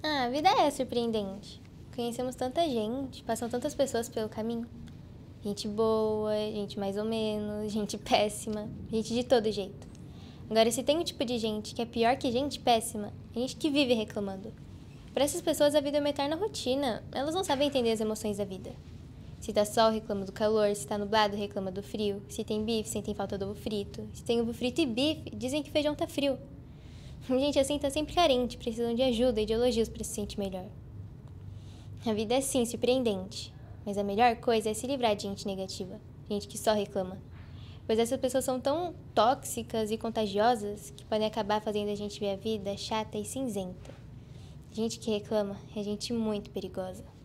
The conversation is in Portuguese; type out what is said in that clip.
A vida é surpreendente. Conhecemos tanta gente, passam tantas pessoas pelo caminho. Gente boa, gente mais ou menos, gente péssima, gente de todo jeito. Agora, se tem um tipo de gente que é pior que gente péssima, é gente que vive reclamando. Para essas pessoas, a vida é uma eterna rotina. Elas não sabem entender as emoções da vida. Se tá sol, reclama do calor. Se tá nublado, reclama do frio. Se tem bife, sentem falta do ovo frito. Se tem ovo frito e bife, dizem que feijão tá frio. Gente assim tá sempre carente, precisam de ajuda e de elogios para se sentir melhor. A vida é sim surpreendente, mas a melhor coisa é se livrar de gente negativa, gente que só reclama. Pois essas pessoas são tão tóxicas e contagiosas que podem acabar fazendo a gente ver a vida chata e cinzenta. Gente que reclama é gente muito perigosa.